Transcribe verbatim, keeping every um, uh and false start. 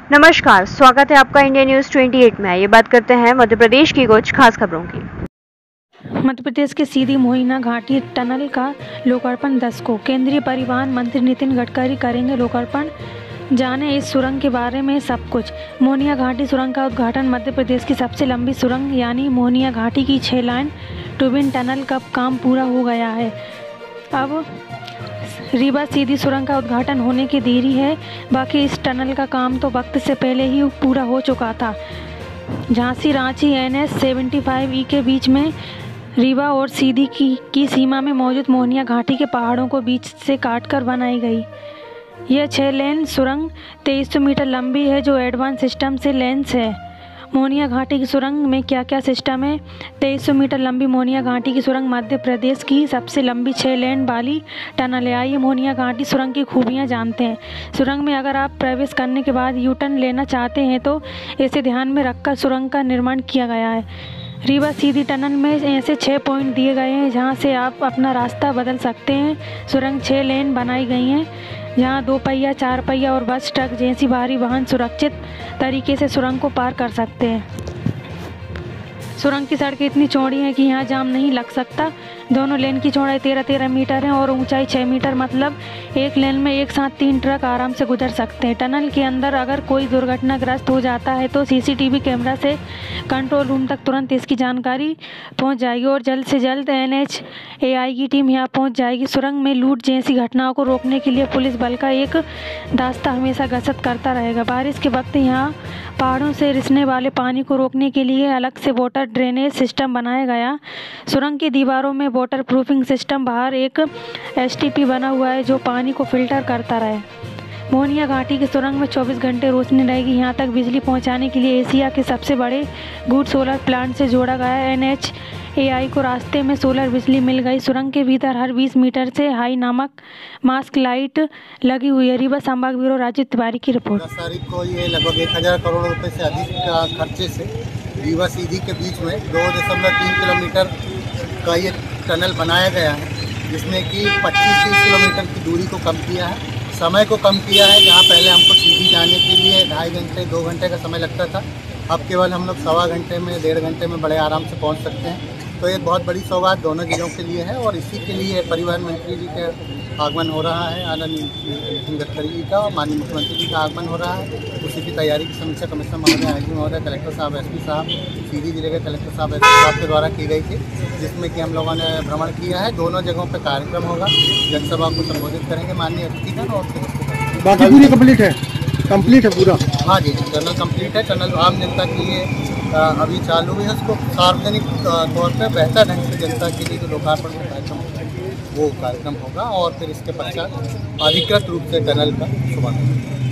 नमस्कार, स्वागत है आपका इंडिया न्यूज अट्ठाईस में। ये बात करते हैं मध्य प्रदेश की कुछ खास खबरों की। मध्य प्रदेश के सीधी मोहना घाटी टनल का लोकार्पण दस को केंद्रीय परिवहन मंत्री नितिन गडकरी करेंगे लोकार्पण। जाने इस सुरंग के बारे में सब कुछ। मोहनिया घाटी सुरंग का उद्घाटन। मध्य प्रदेश की सबसे लंबी सुरंग यानी मोहनिया घाटी की छः लाइन ट्यूबिन टनल का काम पूरा हो गया है। अब रीवा सीधी सुरंग का उद्घाटन होने की देरी है। बाकी इस टनल का काम तो वक्त से पहले ही पूरा हो चुका था। झांसी रांची एन एच पचहत्तर ई के बीच में रीवा और सीधी की, की सीमा में मौजूद मोहनिया घाटी के पहाड़ों को बीच से काटकर बनाई गई यह छः लेन सुरंग तेईस सौ मीटर लंबी है, जो एडवांस सिस्टम से लेंस है। मोहनिया घाटी की सुरंग में क्या क्या सिस्टम है? तेईस सौ मीटर लंबी मोहनिया घाटी की सुरंग मध्य प्रदेश की सबसे लंबी छः लेन वाली टनल है। आइए मोहनिया घाटी सुरंग की खूबियां जानते हैं। सुरंग में अगर आप प्रवेश करने के बाद यू टर्न लेना चाहते हैं तो इसे ध्यान में रखकर सुरंग का निर्माण किया गया है। रीवा सीधी टनल में ऐसे छः पॉइंट दिए गए हैं जहां से आप अपना रास्ता बदल सकते हैं। सुरंग छः लेन बनाई गई हैं जहां दो पहिया, चार पहिया और बस, ट्रक जैसी भारी वाहन सुरक्षित तरीके से सुरंग को पार कर सकते हैं। सुरंग की सड़कें इतनी चौड़ी हैं कि यहाँ जाम नहीं लग सकता। दोनों लेन की चौड़ाई तेरह तेरह मीटर है और ऊंचाई छः मीटर, मतलब एक लेन में एक साथ तीन ट्रक आराम से गुजर सकते हैं। टनल के अंदर अगर कोई दुर्घटनाग्रस्त हो जाता है तो सीसीटीवी कैमरा से कंट्रोल रूम तक तुरंत इसकी जानकारी पहुंच जाएगी और जल्द से जल्द एन एच ए आई की टीम यहाँ पहुंच जाएगी। सुरंग में लूट जैसी घटनाओं को रोकने के लिए पुलिस बल का एक दास्ता हमेशा गश्त करता रहेगा। बारिश के वक्त यहाँ पहाड़ों से रिसने वाले पानी को रोकने के लिए अलग से वाटर ड्रेनेज सिस्टम बनाया गया। सुरंग की दीवारों में वाटर प्रूफिंग सिस्टम, बाहर एक एस टी पी बना हुआ है जो पानी को फिल्टर करता रहे। मोहनिया घाटी की सुरंग में चौबीस घंटे रोशनी रहेगी। यहाँ तक बिजली पहुँचाने के लिए एशिया के सबसे बड़े गुड सोलर प्लांट से जोड़ा गया है। एन एच ए आई को रास्ते में सोलर बिजली मिल गई। सुरंग के भीतर हर बीस मीटर से हाई नामक मास्क लाइट लगी हुई है। रीवा संभाग ब्यूरो राजू तिवारी की रिपोर्ट। दस तारीख को ये लगभग एक हज़ार करोड़ रुपए से अधिक का खर्चे से रीवा सीधी के बीच में दो दशमलव तीन किलोमीटर का ये टनल बनाया गया है, जिसने कि पच्चीस तीस किलोमीटर की दूरी को कम किया है, समय को कम किया है। जहाँ पहले हमको सीधी जाने के लिए ढाई घंटे दो घंटे का समय लगता था, अब केवल हम लोग सवा घंटे में डेढ़ घंटे में बड़े आराम से पहुँच सकते हैं। तो ये बहुत बड़ी सौगात दोनों जिलों के लिए है और इसी के लिए परिवहन मंत्री जी का आगमन हो रहा है, आनंद नितिन गडकरी जी का, और माननीय मुख्यमंत्री जी का आगमन हो रहा है। उसी की तैयारी की समीक्षा कमिश्नर महोदय, आई जी महोदय, कलेक्टर साहब, एस पी साहब, सीधी जिले के कलेक्टर साहब, एस पी साहब के द्वारा की गई थी, जिसमें कि हम लोगों ने भ्रमण किया है। दोनों जगहों पर कार्यक्रम होगा, जनसभा को संबोधित करेंगे माननीय अतिथिगण और बाकी पूरी कंप्लीट है कंप्लीट है पूरा। हाँ जी, टनल कंप्लीट है। टनल आम जनता के लिए अभी चालू है। उसको सार्वजनिक तौर पर बेहतर ढंग से जनता के लिए जो लोकार्पण का कार्यक्रम वो कार्यक्रम होगा और फिर इसके पश्चात अधिकृत रूप से टनल का शुभारंभ।